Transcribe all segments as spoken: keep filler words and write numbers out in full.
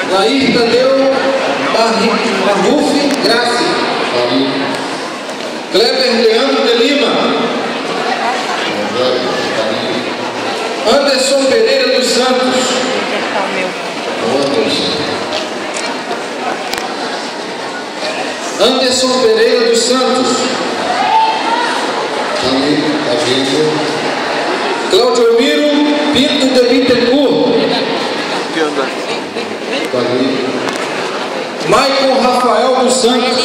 Lair Tadeu Barrufi Graça. Kleber Leandro de Lima. Anderson Pereira dos Santos. Anderson Pereira dos Santos. Cláudio Miro Pinto de Bittencourt. Michael Rafael dos Santos.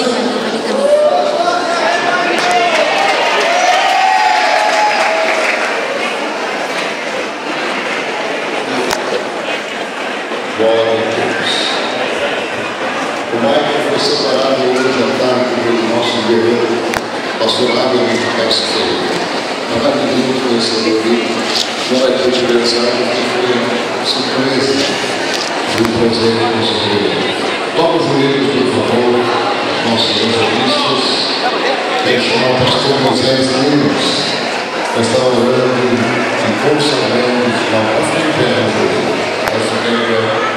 O Michael foi separado hoje à tarde pelo nosso guerreiro, pastor Abel Castro. Não vai ter muito conhecedor ali, não vai ter aniversário, foi surpresa do presente do nosso guerreiro. Toma os joelhos, por favor, nossos evangelistas. Quero chamar o pastor Moisés Lemos, que está orando e consagrando o final. Vai ficar em pé, meu joelho. Vai ficar em pé.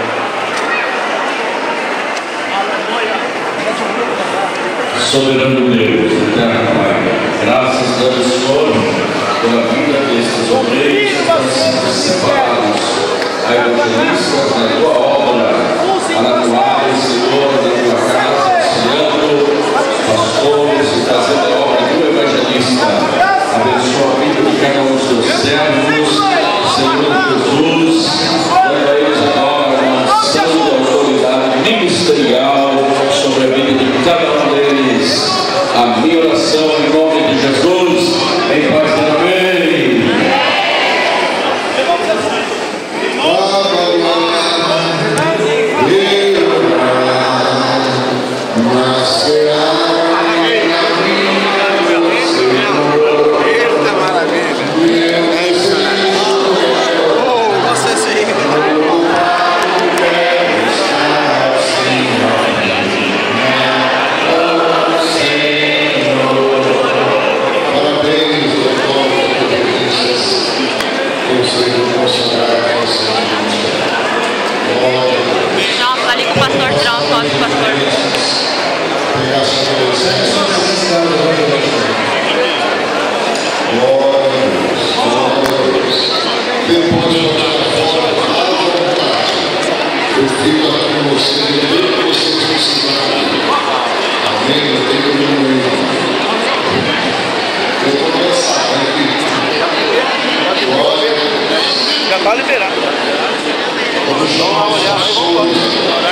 Soberano Deus, eterno Pai, graças damos, Senhor, pela vida destes obreiros que estão sendo separados, a evangelistas na tua obra, para atuarem, Senhor, na tua casa, auxiliando pastores e fazendo a obra do evangelista. Abençoa a vida de cada um dos teus servos, Senhor Jesus, dando a eles agora uma ação de autoridade ministerial sobre a vida de cada um deles. A minha oração em nome de Jesus, em paz e amém. Nossa, ali com o pastor, tirar uma foto com o pastor. Depois de uma foto à vontade, eu fico aqui com você, tudo que vocês precisarem. Amém? Eu tenho um medo. Eu estou cansado aqui. Glória a Deus. Já está liberado. Vamos chamar os pastores.